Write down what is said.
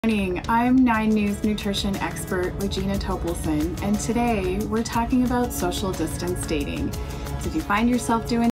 Morning. I'm 9 News nutrition expert Regina Topelson, and today we're talking about social distance dating. So if you find yourself doing